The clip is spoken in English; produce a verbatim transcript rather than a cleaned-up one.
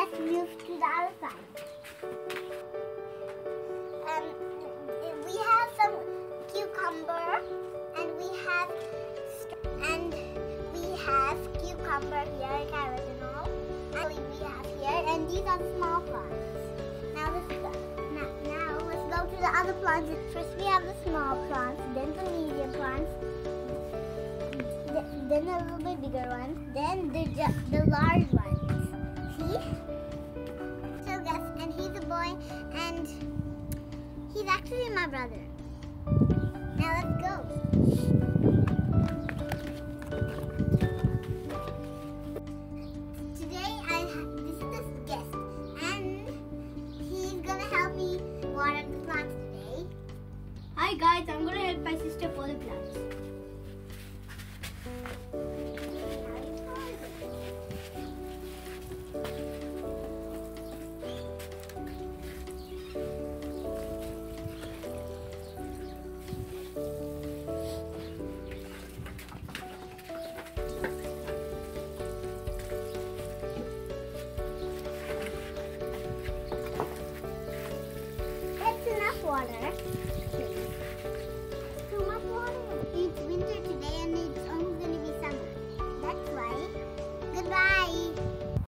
let's move to the other side. Um, we have some cucumber, and we have and we have cucumber here, carrot and all. And we have here, and these are the small plants. Now let's go. Now, now let's go to the other plants. First we have the small plants, then the medium plants, th then the little bit bigger ones, then the the large ones. See? So guys, and he's a boy, and he's actually my brother. Now let's go. Today I this is the guest, and he's gonna help me water the plants today. Hi guys, I'm gonna help my sister for the plants. That's enough water.